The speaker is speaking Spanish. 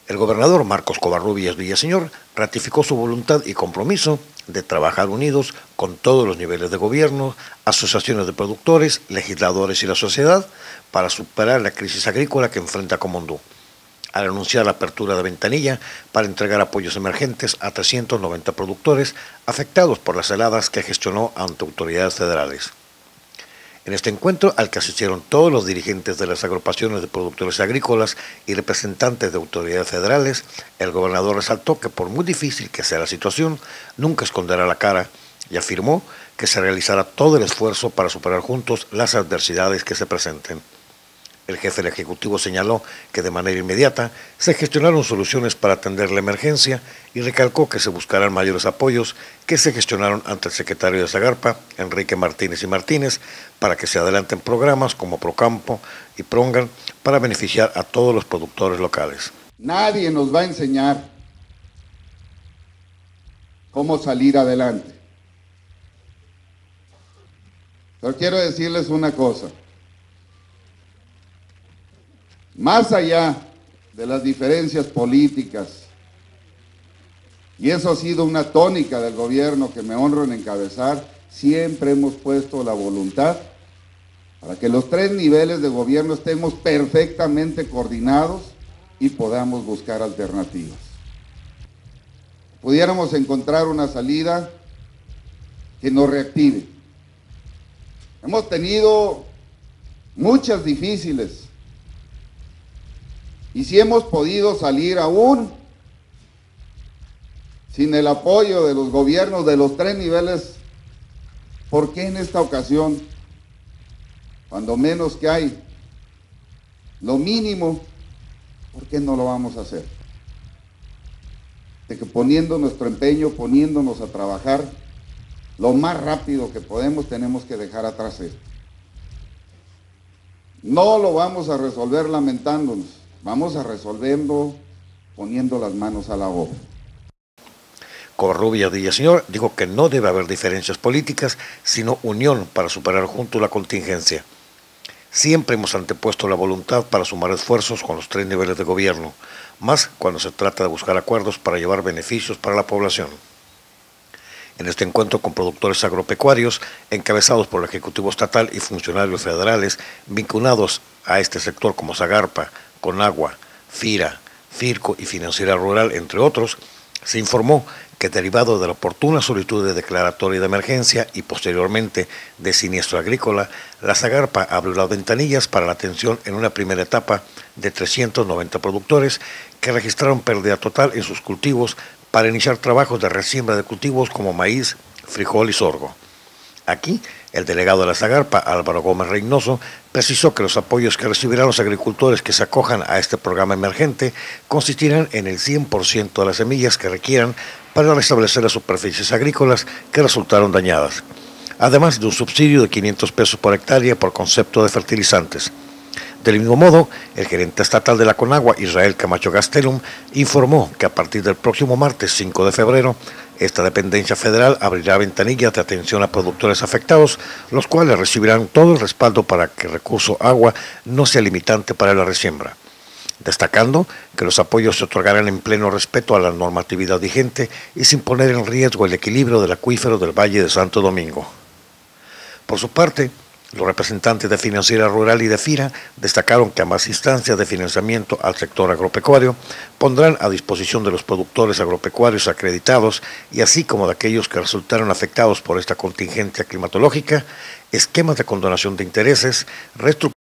El gobernador Marcos Covarrubias Villaseñor ratificó su voluntad y compromiso de trabajar unidos con todos los niveles de gobierno, asociaciones de productores, legisladores y la sociedad para superar la crisis agrícola que enfrenta Comondú, al anunciar la apertura de ventanilla para entregar apoyos emergentes a 390 productores afectados por las heladas que gestionó ante autoridades federales. En este encuentro, al que asistieron todos los dirigentes de las agrupaciones de productores agrícolas y representantes de autoridades federales, el gobernador resaltó que por muy difícil que sea la situación, nunca esconderá la cara y afirmó que se realizará todo el esfuerzo para superar juntos las adversidades que se presenten. El jefe del Ejecutivo señaló que de manera inmediata se gestionaron soluciones para atender la emergencia y recalcó que se buscarán mayores apoyos que se gestionaron ante el secretario de Zagarpa, Enrique Martínez y Martínez, para que se adelanten programas como Procampo y Prongan para beneficiar a todos los productores locales. Nadie nos va a enseñar cómo salir adelante. Pero quiero decirles una cosa. Más allá de las diferencias políticas, y eso ha sido una tónica del gobierno que me honro en encabezar, siempre hemos puesto la voluntad para que los tres niveles de gobierno estemos perfectamente coordinados y podamos buscar alternativas. Pudiéramos encontrar una salida que nos reactive. Hemos tenido muchas difíciles. Y si hemos podido salir aún sin el apoyo de los gobiernos de los tres niveles, ¿por qué en esta ocasión, cuando menos que hay lo mínimo, por qué no lo vamos a hacer? De que poniendo nuestro empeño, poniéndonos a trabajar lo más rápido que podemos, tenemos que dejar atrás esto. No lo vamos a resolver lamentándonos. Vamos a resolverlo poniendo las manos a la obra. Covarrubias Villaseñor dijo que no debe haber diferencias políticas, sino unión para superar juntos la contingencia. Siempre hemos antepuesto la voluntad para sumar esfuerzos con los tres niveles de gobierno, más cuando se trata de buscar acuerdos para llevar beneficios para la población. En este encuentro con productores agropecuarios, encabezados por el Ejecutivo Estatal y funcionarios federales vinculados a este sector como Zagarpa, Conagua, FIRA, FIRCO y Financiera Rural, entre otros, se informó que derivado de la oportuna solicitud de declaratoria de emergencia y posteriormente de siniestro agrícola, la Zagarpa abrió las ventanillas para la atención en una primera etapa de 390 productores que registraron pérdida total en sus cultivos para iniciar trabajos de resiembra de cultivos como maíz, frijol y sorgo. Aquí, el delegado de la Zagarpa, Álvaro Gómez Reynoso, precisó que los apoyos que recibirán los agricultores que se acojan a este programa emergente consistirán en el 100% de las semillas que requieran para restablecer las superficies agrícolas que resultaron dañadas, además de un subsidio de 500 pesos por hectárea por concepto de fertilizantes. Del mismo modo, el gerente estatal de la Conagua, Israel Camacho Gastelum, informó que a partir del próximo martes 5 de febrero, esta dependencia federal abrirá ventanillas de atención a productores afectados, los cuales recibirán todo el respaldo para que el recurso agua no sea limitante para la resiembra, destacando que los apoyos se otorgarán en pleno respeto a la normatividad vigente y sin poner en riesgo el equilibrio del acuífero del Valle de Santo Domingo. Por su parte, los representantes de Financiera Rural y de FIRA destacaron que ambas instancias de financiamiento al sector agropecuario pondrán a disposición de los productores agropecuarios acreditados y así como de aquellos que resultaron afectados por esta contingencia climatológica, esquemas de condonación de intereses, reestructuración